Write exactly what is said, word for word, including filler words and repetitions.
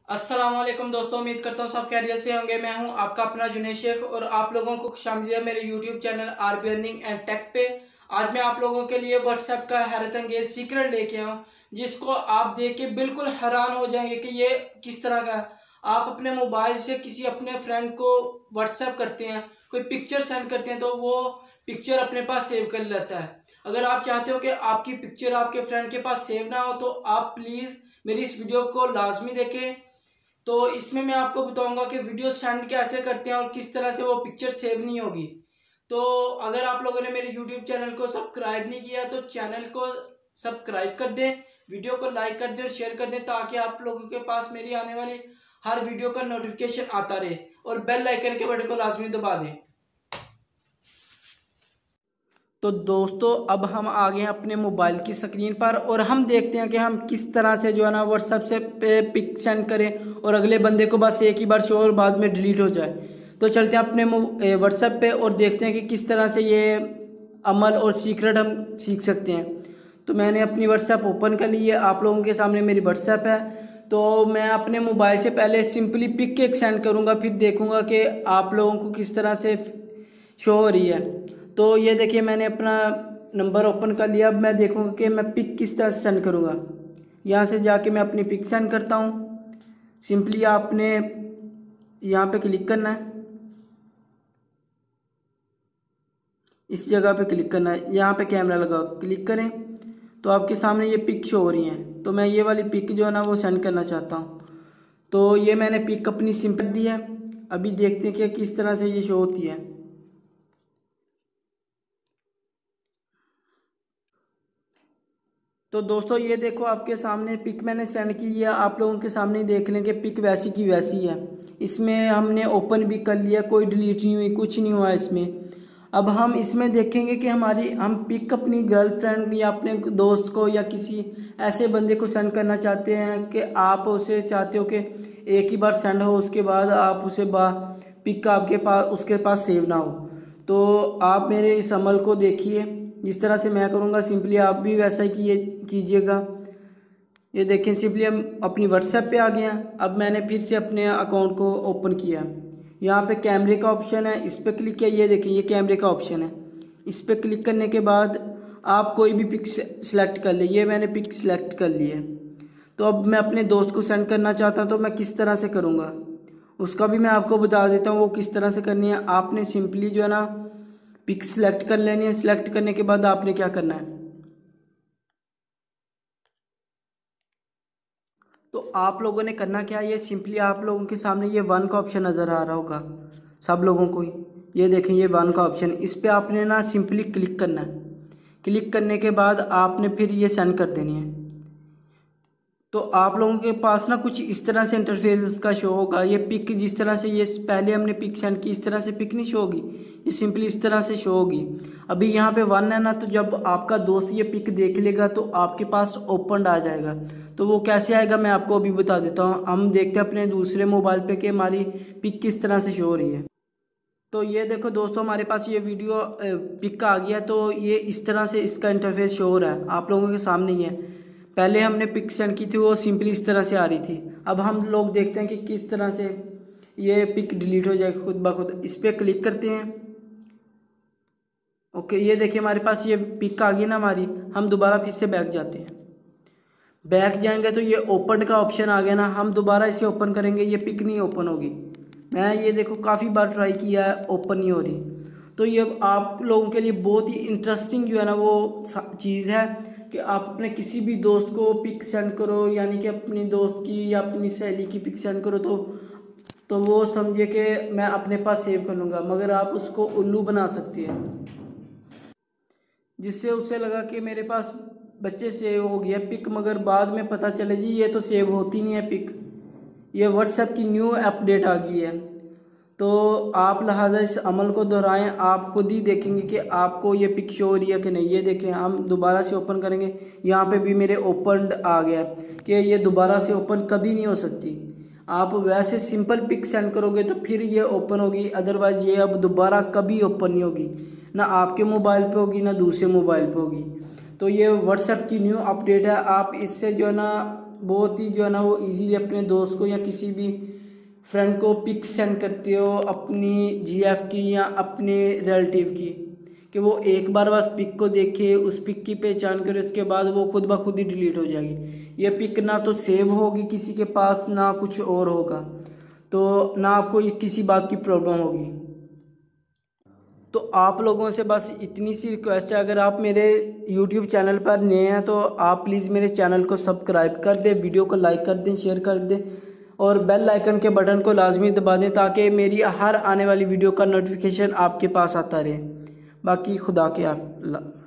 अस्सलाम वालेकुम दोस्तों, उम्मीद करता हूँ सब खैरियत से होंगे। मैं हूँ आपका अपना जुनेद शेख और आप लोगों को खुशामदीद है मेरे YouTube channel RB earning and tech पे। आज मैं आप लोगों के लिए व्हाट्सएप का हैरत अंगेज सीक्रेट लेके आया हूँ, जिसको आप देख के बिल्कुल हैरान हो जाएंगे कि ये किस तरह का है। आप अपने मोबाइल से किसी अपने फ्रेंड को व्हाट्सएप करते हैं, कोई पिक्चर सेंड करते हैं तो वो पिक्चर अपने पास सेव कर लेता है। अगर आप चाहते हो कि आपकी पिक्चर आपके फ्रेंड के पास सेव ना हो तो आप प्लीज़ मेरी इस वीडियो को लाजमी देखें। तो इसमें मैं आपको बताऊंगा कि वीडियो सेंड कैसे करते हैं और किस तरह से वो पिक्चर सेव नहीं होगी। तो अगर आप लोगों ने मेरे यूट्यूब चैनल को सब्सक्राइब नहीं किया तो चैनल को सब्सक्राइब कर दें, वीडियो को लाइक कर दें और शेयर कर दें, ताकि आप लोगों के पास मेरी आने वाली हर वीडियो का नोटिफिकेशन आता रहे और बेल आइकन के बटन को लाजमी दबा दें। तो दोस्तों अब हम आ गए हैं अपने मोबाइल की स्क्रीन पर और हम देखते हैं कि हम किस तरह से जो है ना व्हाट्सएप से पे पिक सेंड करें और अगले बंदे को बस एक ही बार शो और बाद में डिलीट हो जाए। तो चलते हैं अपने व्हाट्सएप पे और देखते हैं कि किस तरह से ये अमल और सीक्रेट हम सीख सकते हैं। तो मैंने अपनी व्हाट्सएप ओपन कर ली है, आप लोगों के सामने मेरी व्हाट्सएप है। तो मैं अपने मोबाइल से पहले सिंपली पिक एक सेंड करूँगा, फिर देखूँगा कि आप लोगों को किस तरह से शो हो रही है। तो ये देखिए मैंने अपना नंबर ओपन कर लिया। अब मैं देखूँगा कि मैं पिक किस तरह से सेंड करूँगा। यहाँ से जाके मैं अपनी पिक सेंड करता हूँ। सिंपली आपने यहाँ पे क्लिक करना है, इस जगह पे क्लिक करना है, यहाँ पे कैमरा लगा क्लिक करें तो आपके सामने ये पिक शो हो रही है। तो मैं ये वाली पिक जो है ना वो सेंड करना चाहता हूँ। तो ये मैंने पिक अपनी सिंपल दी है। अभी देखते हैं कि किस तरह से ये शो होती है। तो दोस्तों ये देखो आपके सामने पिक मैंने सेंड की है, आप लोगों के सामने ही देख लें कि पिक वैसी की वैसी है। इसमें हमने ओपन भी कर लिया, कोई डिलीट नहीं हुई, कुछ नहीं हुआ इसमें। अब हम इसमें देखेंगे कि हमारी हम पिक अपनी गर्लफ्रेंड या अपने दोस्त को या किसी ऐसे बंदे को सेंड करना चाहते हैं कि आप उसे चाहते हो कि एक ही बार सेंड हो, उसके बाद आप उसे बा पिक आपके पास उसके पास सेव ना हो। तो आप मेरे इस अमल को देखिए, जिस तरह से मैं करूँगा सिंपली आप भी वैसा ही किए कीजिएगा। ये देखें सिंपली हम अपनी व्हाट्सएप पे आ गए हैं। अब मैंने फिर से अपने अकाउंट को ओपन किया। यहाँ पे कैमरे का ऑप्शन है, इस पर क्लिक किया। ये देखें ये कैमरे का ऑप्शन है, इस पर क्लिक करने के बाद आप कोई भी पिक सेलेक्ट कर ले। ये मैंने पिक सेलेक्ट कर ली है। तो अब मैं अपने दोस्त को सेंड करना चाहता हूँ, तो मैं किस तरह से करूँगा उसका भी मैं आपको बता देता हूँ वो किस तरह से करनी है। आपने सिंपली जो है ना पिक सिलेक्ट कर लेनी है। सिलेक्ट करने के बाद आपने क्या करना है, तो आप लोगों ने करना क्या है, ये सिंपली आप लोगों के सामने ये वन का ऑप्शन नज़र आ रहा होगा सब लोगों को ही। ये देखें ये वन का ऑप्शन, इस पर आपने ना सिंपली क्लिक करना है। क्लिक करने के बाद आपने फिर ये सेंड कर देनी है। तो आप लोगों के पास ना कुछ इस तरह से इंटरफेस इसका शो होगा। ये पिक जिस तरह से ये पहले हमने पिक सेंड की, इस तरह से पिक नहीं शो होगी, ये सिंपली इस तरह से शो होगी। अभी यहाँ पे वन है ना, तो जब आपका दोस्त ये पिक देख लेगा तो आपके पास ओपन आ जाएगा। तो वो कैसे आएगा मैं आपको अभी बता देता हूँ। हम देखते हैं अपने दूसरे मोबाइल पे कि हमारी पिक किस तरह से शो हो रही है। तो ये देखो दोस्तों हमारे पास ये वीडियो पिक आ गया। तो ये इस तरह से इसका इंटरफेस शो हो रहा है, आप लोगों के सामने ही है। पहले हमने पिक सेंड की थी वो सिंपली इस तरह से आ रही थी। अब हम लोग देखते हैं कि किस तरह से ये पिक डिलीट हो जाएगी खुद ब खुद। इस पर क्लिक करते हैं। ओके ये देखिए हमारे पास ये पिक आ गई ना हमारी। हम दोबारा फिर से बैक जाते हैं। बैक जाएंगे तो ये ओपन का ऑप्शन आ गया ना, हम दोबारा इसे ओपन करेंगे, ये पिक नहीं ओपन होगी। मैं ये देखो काफ़ी बार ट्राई किया है, ओपन नहीं हो रही। तो ये आप लोगों के लिए बहुत ही इंटरेस्टिंग जो है ना वो चीज़ है कि आप अपने किसी भी दोस्त को पिक सेंड करो, यानी कि अपनी दोस्त की या अपनी सहेली की पिक सेंड करो तो तो वो समझे कि मैं अपने पास सेव कर लूँगा, मगर आप उसको उल्लू बना सकती है, जिससे उसे लगा कि मेरे पास बच्चे सेव हो गया पिक, मगर बाद में पता चले जी ये तो सेव होती नहीं है पिक। ये व्हाट्सएप की न्यू अपडेट आ गई है। तो आप लिहाजा इस अमल को दोहराएं, आप खुद ही देखेंगे कि आपको ये पिक शो हो रही है कि नहीं। ये देखें हम दोबारा से ओपन करेंगे, यहाँ पे भी मेरे ओपन आ गया कि ये दोबारा से ओपन कभी नहीं हो सकती। आप वैसे सिंपल पिक सेंड करोगे तो फिर ये ओपन होगी, अदरवाइज़ ये अब दोबारा कभी ओपन नहीं होगी, ना आपके मोबाइल पे होगी ना दूसरे मोबाइल पे होगी। तो ये व्हाट्सएप की न्यू अपडेट है। आप इससे जो है ना बहुत ही जो है ना वो इजीली अपने दोस्त को या किसी भी फ्रेंड को पिक सेंड करते हो अपनी जीएफ की या अपने रिलेटिव की, कि वो एक बार बस पिक को देखे, उस पिक की पहचान करे, उसके बाद वो खुद ब खुद ही डिलीट हो जाएगी। ये पिक ना तो सेव होगी किसी के पास, ना कुछ और होगा, तो ना आपको किसी बात की प्रॉब्लम होगी। तो आप लोगों से बस इतनी सी रिक्वेस्ट है, अगर आप मेरे यूट्यूब चैनल पर नए हैं तो आप प्लीज़ मेरे चैनल को सब्सक्राइब कर दें, वीडियो को लाइक कर दें, शेयर कर दें और बेल आइकन के बटन को लाजमी दबा दें ताकि मेरी हर आने वाली वीडियो का नोटिफिकेशन आपके पास आता रहे। बाकी खुदा के हाफ़िज़।